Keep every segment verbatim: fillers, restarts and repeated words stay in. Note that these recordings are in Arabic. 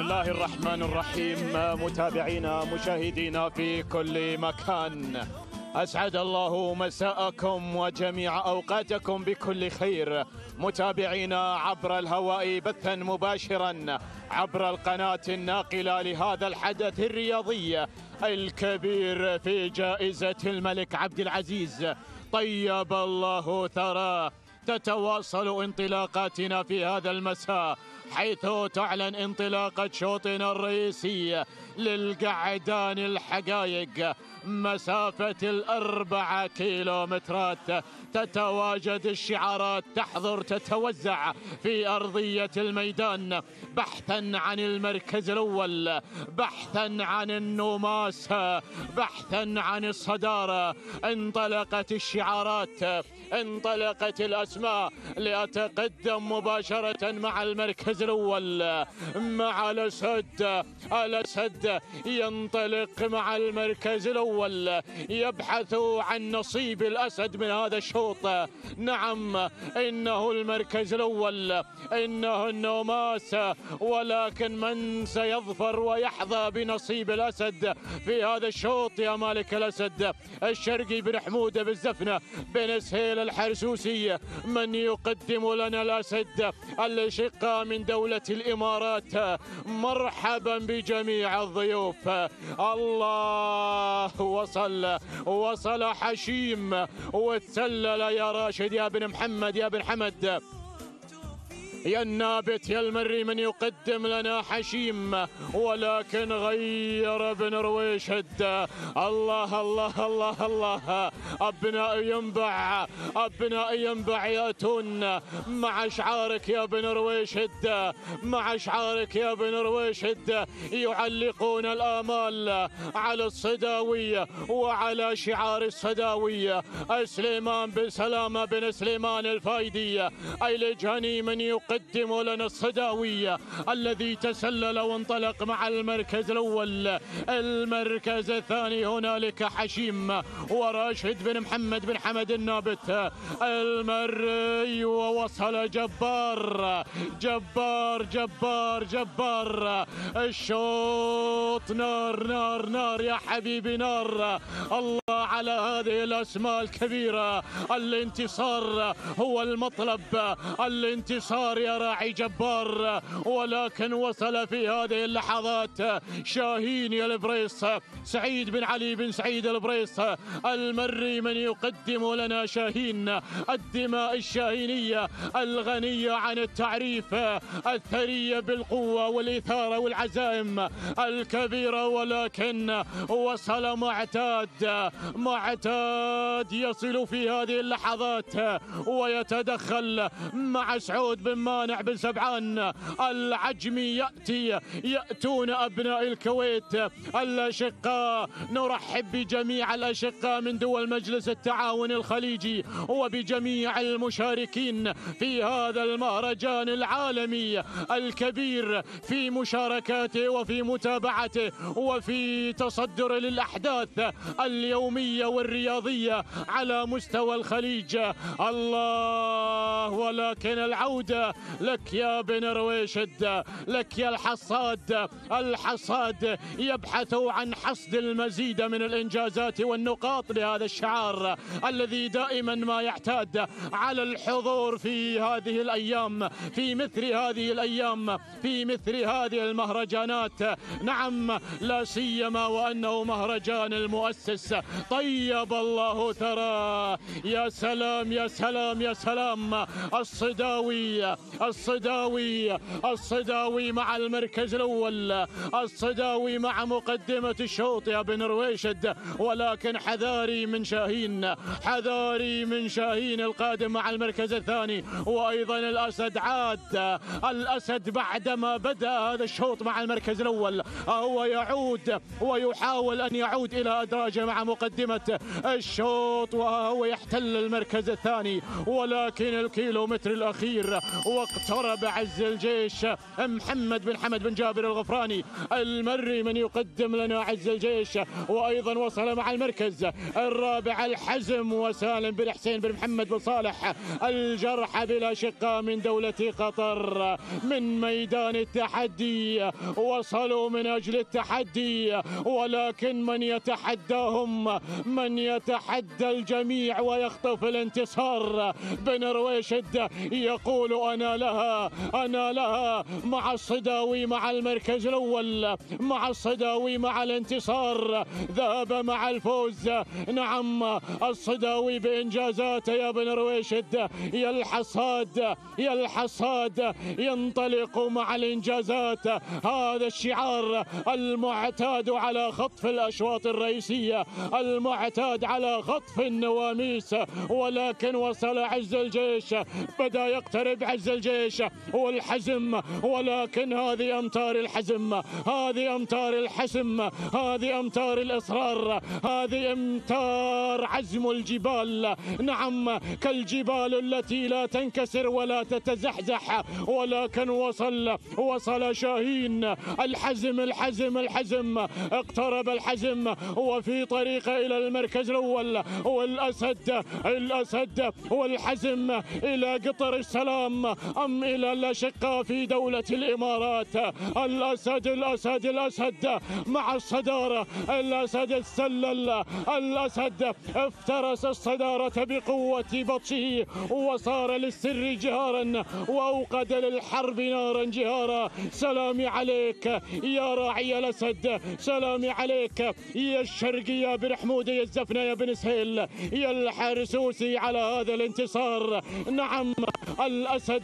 الله الرحمن الرحيم. متابعينا مشاهدينا في كل مكان، أسعد الله مساءكم وجميع أوقاتكم بكل خير. متابعينا عبر الهواء بثا مباشرا عبر القناة الناقلة لهذا الحدث الرياضي الكبير في جائزة الملك عبد العزيز طيب الله ثراه. تتواصل انطلاقاتنا في هذا المساء، حيث تعلن انطلاقة شوطنا الرئيسي للقعدان الحقائق مسافة الأربعة كيلومترات. تتواجد الشعارات تحضر تتوزع في أرضية الميدان بحثا عن المركز الأول، بحثا عن النوماس، بحثا عن الصدارة. انطلقت الشعارات، انطلقت الأسماء لأتقدم مباشرة مع المركز الأول مع الأسد. الأسد ينطلق مع المركز الأول، يبحث عن نصيب الأسد من هذا الشوط. نعم، إنه المركز الأول، إنه النوماس، ولكن من سيظفر ويحظى بنصيب الأسد في هذا الشوط يا مالك الأسد؟ الشرقي بن حمودة بالزفنة بن سهيل الحرسوسي من يقدم لنا الأسد الأشقة من دولة الإمارات. مرحبا بجميع الضيوف. الله، وصل وصل حشيم وتسلل يا راشد يا بن محمد يا بن حمد يا النابت يا المري من يقدم لنا حشيم، ولكن غير ابن رويشد. الله الله الله الله، أبناء ينبع، أبناء ينبع يأتون مع شعارك يا بن رويشد، مع شعارك يا بن رويشد، يعلقون الآمال على الصداوية وعلى شعار الصداوية. سليمان بن سلامة بن سليمان الفايدي أيلجهني من يقدم قدموا لنا الصداوية الذي تسلل وانطلق مع المركز الأول. المركز الثاني هنالك حشيم وراشد بن محمد بن حمد النابت المري، ووصل جبار جبار جبار جبار. الشوط نار نار نار يا حبيبي نار. الله على هذه الأسماء الكبيرة. الانتصار هو المطلب، الانتصار يا راعي جبار. ولكن وصل في هذه اللحظات شاهين يا البريص، سعيد بن علي بن سعيد البريص المري من يقدم لنا شاهين، الدماء الشاهينية الغنية عن التعريف، الثرية بالقوة والإثارة والعزائم الكبيرة. ولكن وصل معتاد، معتاد يصل في هذه اللحظات ويتدخل مع سعود بن مانع بن سبعان العجمي. يأتي يأتون أبناء الكويت الأشقاء. نرحب بجميع الأشقاء من دول مجلس التعاون الخليجي وبجميع المشاركين في هذا المهرجان العالمي الكبير في مشاركاته وفي متابعته وفي تصدر للأحداث اليومية والرياضية على مستوى الخليج. الله، ولكن العودة لك يا بن رويشد، لك يا الحصاد. الحصاد يبحث عن حصد المزيد من الإنجازات والنقاط لهذا الشعار الذي دائما ما يعتاد على الحضور في هذه الأيام، في مثل هذه الأيام، في مثل هذه المهرجانات. نعم، لا سيما وأنه مهرجان المؤسس طيب الله ثراه. يا سلام يا سلام يا سلام. الصداوي الصداوي الصداوي مع المركز الأول، الصداوي مع مقدمة الشوط يا بن رويشد. ولكن حذاري من شاهين، حذاري من شاهين القادم مع المركز الثاني. وأيضا الأسد عاد، الأسد بعدما بدأ هذا الشوط مع المركز الأول هو يعود ويحاول أن يعود إلى أدراجه مع مقدمة الشوط وهو يحتل المركز الثاني. ولكن الكيلومتر الأخير واقترب عز الجيش محمد بن حمد بن جابر الغفراني المري من يقدم لنا عز الجيش. وأيضا وصل مع المركز الرابع الحزم وسالم بن حسين بن محمد بن صالح الجرح بلا شقة من دولة قطر من ميدان التحدي. وصلوا من أجل التحدي، ولكن من يتحداهم من يتحدى الجميع ويخطف الانتصار. بن رويشد يقول أنا لها أنا لها مع الصداوي مع المركز الأول، مع الصداوي مع الانتصار، ذهب مع الفوز. نعم الصداوي بإنجازاته يا بن رويشد، يا الحصاد يا الحصاد ينطلق مع الإنجازات. هذا الشعار المعتاد على خطف الأشواط الرئيسية، المعتاد على خطف النواميس. ولكن وصل عز الجيش، بدأ يقترب عز الجيش والحزم، ولكن هذه أمتار الحزم، هذه أمتار الحسم، هذه أمتار الإصرار، هذه أمتار عزم الجبال. نعم كالجبال التي لا تنكسر ولا تتزحزح. ولكن وصل وصل شاهين الحزم الحزم الحزم، اقترب الحزم وفي طريقه إلى المركز الأول. والأسد الأسد والحزم إلى قطر السلام أم إلى الأشقاء في دولة الإمارات. الأسد الأسد الأسد مع الصدارة، الأسد السلل، الأسد افترس الصدارة بقوة بطشه وصار للسر جهارا وأوقد للحرب نارا جهارا. سلامي عليك يا راعي الأسد، سلامي عليك يا الشرقي يا بن حمودة يا الزفنة يا بن سهيل يا الحرسوسي على هذا الانتصار. نعم الأسد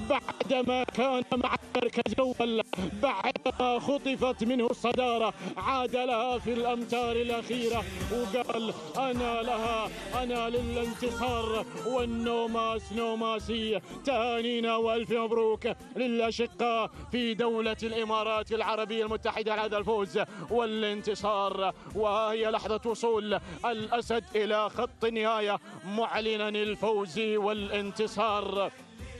بعدما كان مع المركز الأول، بعدما خطفت منه الصدارة، عاد لها في الأمتار الأخيرة وقال أنا لها أنا للانتصار. والنوماس نوماسي. تهانينا وألف مبروك للأشقاء في دولة الإمارات العربية المتحدة على هذا الفوز والانتصار. وهي لحظة وصول الأسد إلى خط النهاية معلنا الفوز والانتصار.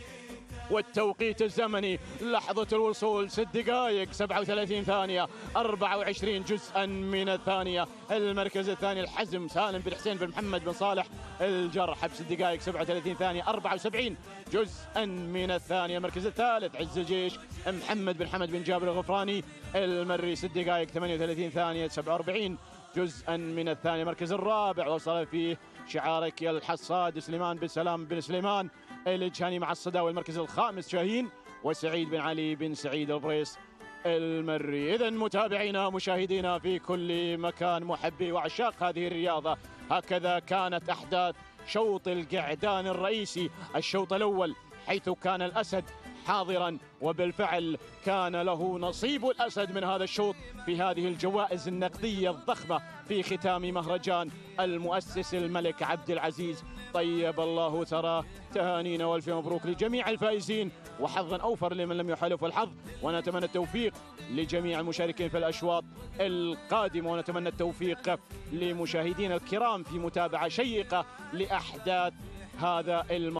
والتوقيت الزمني لحظة الوصول ست دقائق سبعة وثلاثين ثانية أربعة وعشرين جزءا من الثانية. المركز الثاني الحزم سالم بن حسين بن محمد بن صالح الجرح بست دقائق سبعة وثلاثين ثانية أربعة وسبعين جزءا من الثانية. المركز الثالث عز الجيش محمد بن حمد بن جابر الغفراني المري ست دقائق ثمانية وثلاثين ثانية سبعة وأربعين جزءا من الثانية. المركز الرابع وصل فيه شعارك يا الحصاد سليمان بن سلام بن سليمان الجهني مع الصداوي. المركز الخامس شاهين وسعيد بن علي بن سعيد البريس المري. إذن متابعينا مشاهدينا في كل مكان، محبي وعشاق هذه الرياضة، هكذا كانت أحداث شوط القعدان الرئيسي الشوط الأول، حيث كان الأسد حاضرا وبالفعل كان له نصيب الأسد من هذا الشوط في هذه الجوائز النقدية الضخمة في ختام مهرجان المؤسس الملك عبد العزيز طيب الله ثراه. تهانينا والف مبروك لجميع الفائزين، وحظا أوفر لمن لم يحالف الحظ، ونتمنى التوفيق لجميع المشاركين في الأشواط القادمة، ونتمنى التوفيق لمشاهدينا الكرام في متابعة شيقة لأحداث هذا الموضوع.